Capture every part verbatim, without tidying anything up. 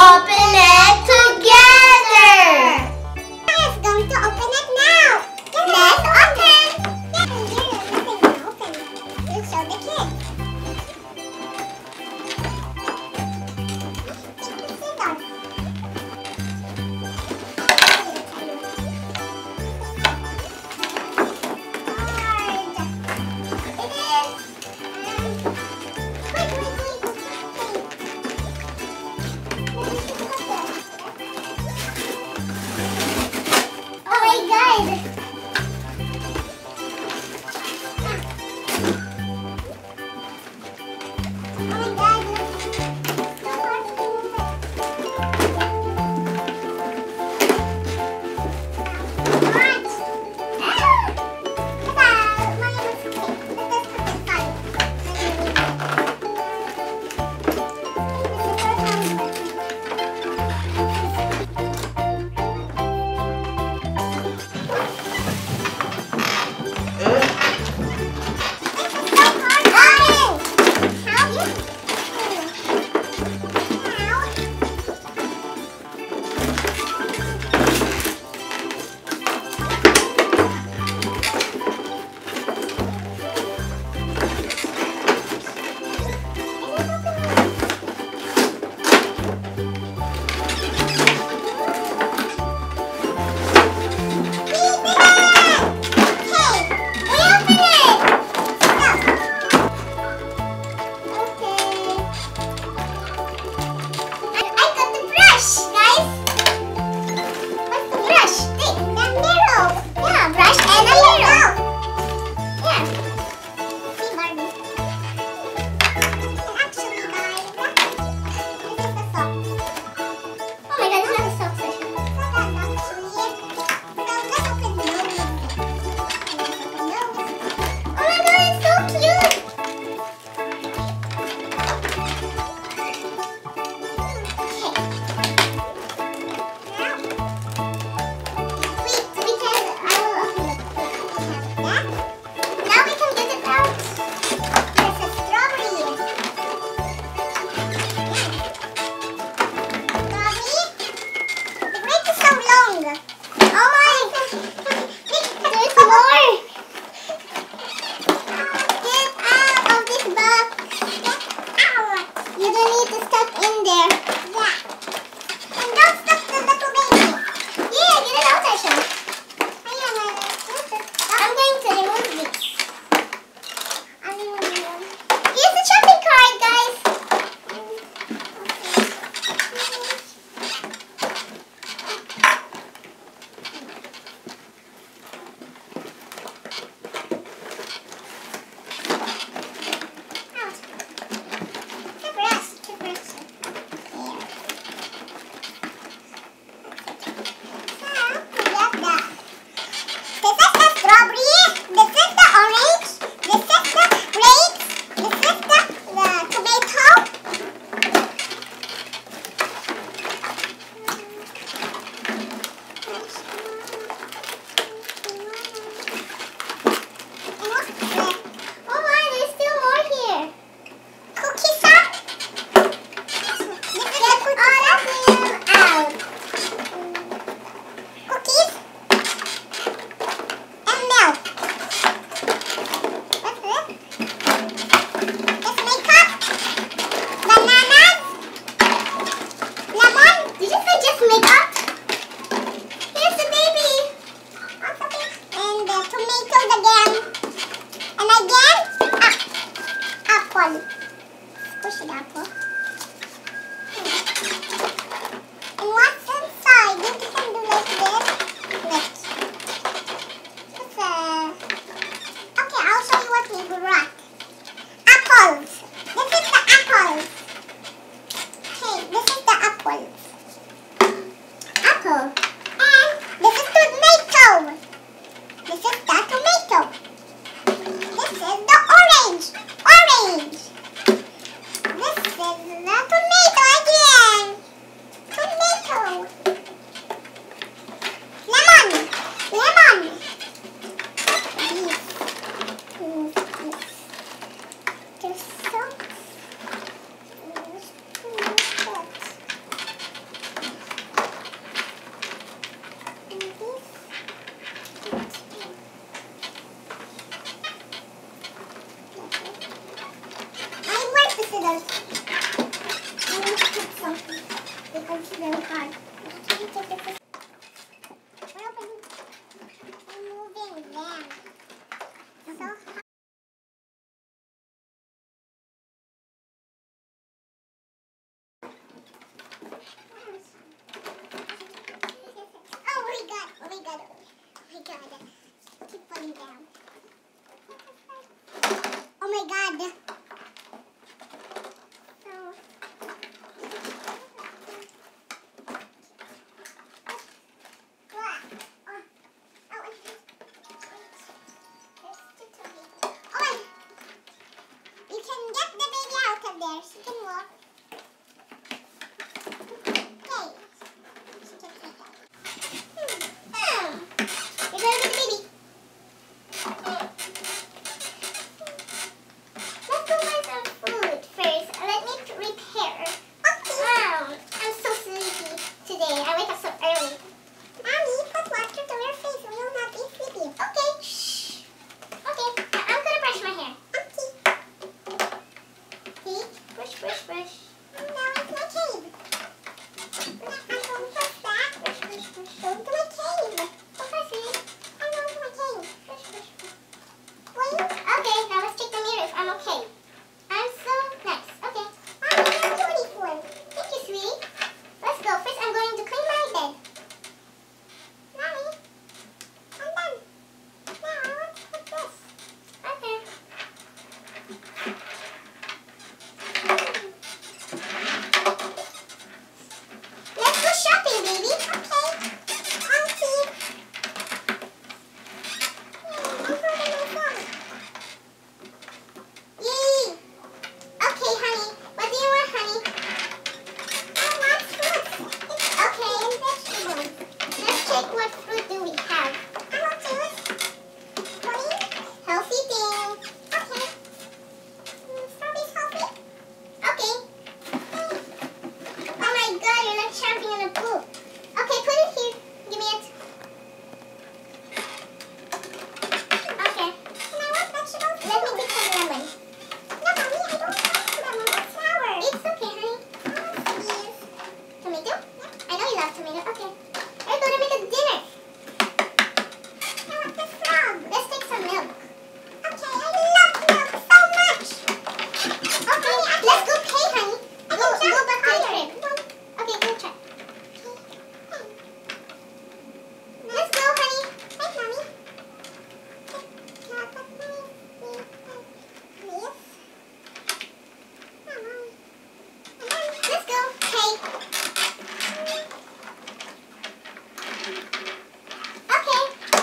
open it together! I'm going to open it now! Let's open! Nothing open. Let's show the kids. scissors. I need to put something because it's very hard. We're opening. We're moving them. So hard. Oh my god, oh my god, oh my god. Keep putting down. Oh my god. There, she can walk. Okay. She can sit down. Hmm. You're going to the baby. Let's go buy some food first. Let me prepare. Okay. Um, I'm so sleepy today. I wake up so early. Mommy, put water to your face. We will not be sleepy. Okay. Shh. Okay. I'm going to brush my hair. Brush, brush, brush. Oh, now it's my cave. I'm going to push back. Brush, brush, brush. Go to my cave. Okay, I'm going to my cave. Brush, brush, brush. Wait. Okay, now let's check the mirror if I'm okay. I'm so nice. Okay. Mommy, you're beautiful. Thank you, sweetie. Let's go. First, I'm going to clean my bed. Mommy, I'm done. Now, I want to put this. Okay. Shopping, baby. Okay. Auntie. I'm holding my phone. Yay. Okay, honey. What do you want, honey? I want fruits. Okay, and vegetables. Let's check what fruit do we have. I want juice. Honey. Healthy thing. Okay. Strawberries healthy? Okay. Oh my god, you're like jumping in a pool. Okay, put it here. Give me it. Okay. And I want vegetables. Let me take some lemon. No, mommy, I don't want lemon. That's sour. It's okay, honey. I want these. Tomato? Yeah. I know you love tomato. Okay. We're going to make a dinner. I want the frog. Let's take some milk. Okay, I love milk so much. Okay, let's go pay, honey. Go, go back to the crib. Okay, go try. Let's go, honey. Hi, mommy. Can I put my please? Let's go. Okay. Okay.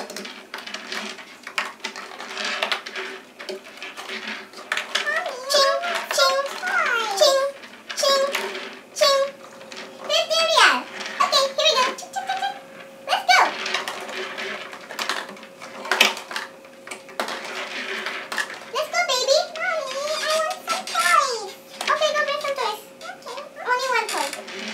Ching, ching, ching, ching, ching. There's the real. Okay, here we go. Ching, ching, ching, ching. Let's go. Let's go, baby. Mommy, I want some toys. Okay, go bring some toys. Okay. Only one toy.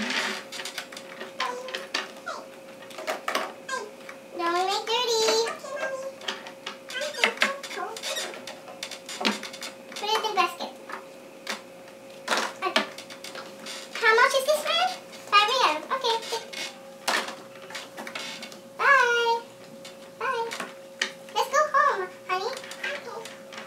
Don't make dirty. Okay, mommy. Put it in the basket. Okay. How much is this, man? Five real. Okay. Bye. Bye. Let's go home, honey. Okay.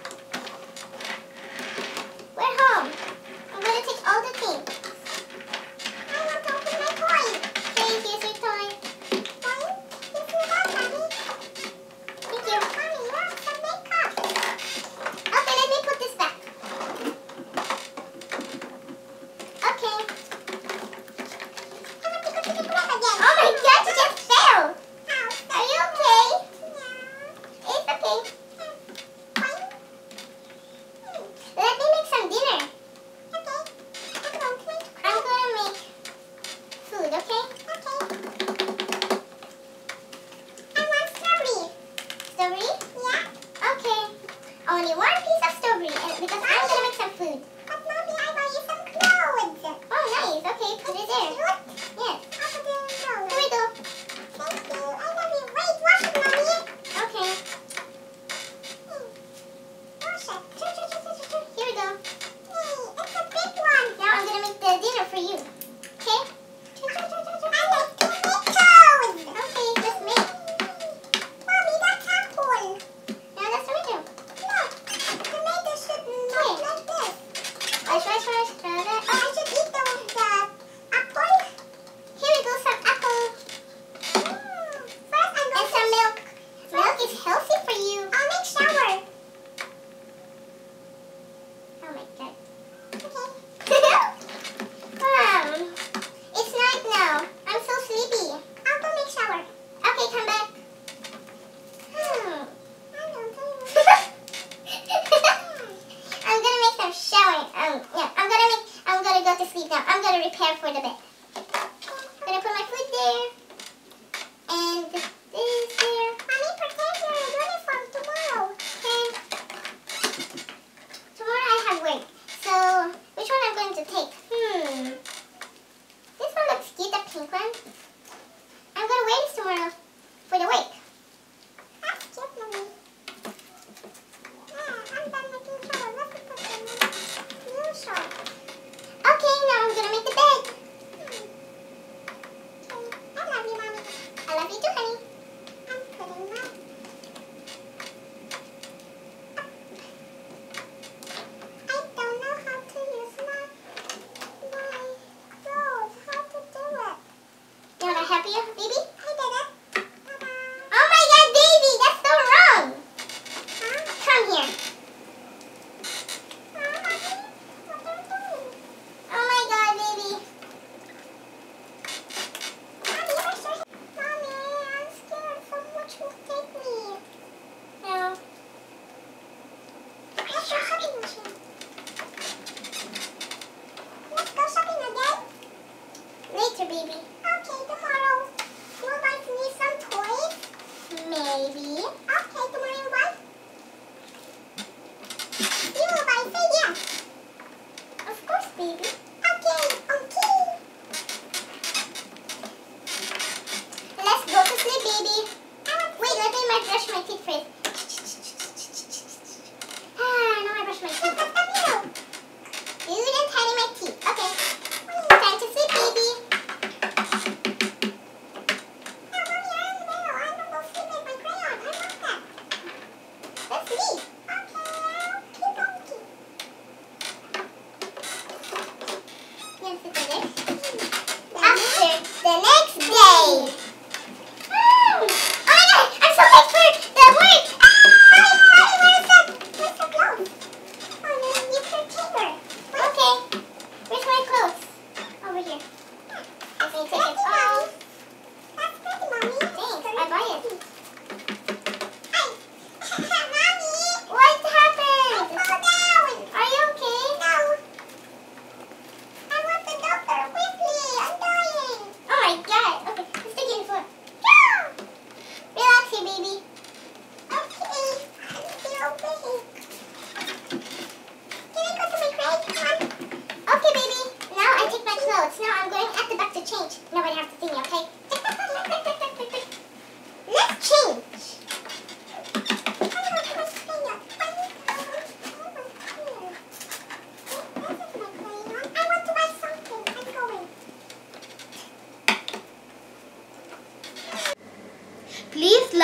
We're home. I'm going to take all the things. I want to open my toy. Okay, here's your toy. Toy? Here's your toy, mommy. Thank you. Mommy, look, some makeup. Okay, let me put this back. Okay. Oh my god, you just fell! Are you okay? It's okay. Let me make some dinner. I'm gonna make food, okay? I want strawberry. Strawberry? Yeah. Okay. Only one piece of strawberry and because I'm gonna make some food. But mommy, I buy you some clothes. Oh, nice. Okay, put it there. Yes. I'll put it in the clothes. Here we go. Thank you. I love you. Wait, wash it, mommy. Okay. Hmm. Wash it. Here we go. Hey, it's a big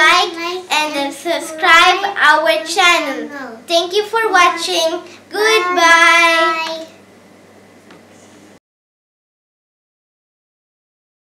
like and subscribe our channel. Thank you for watching. Goodbye.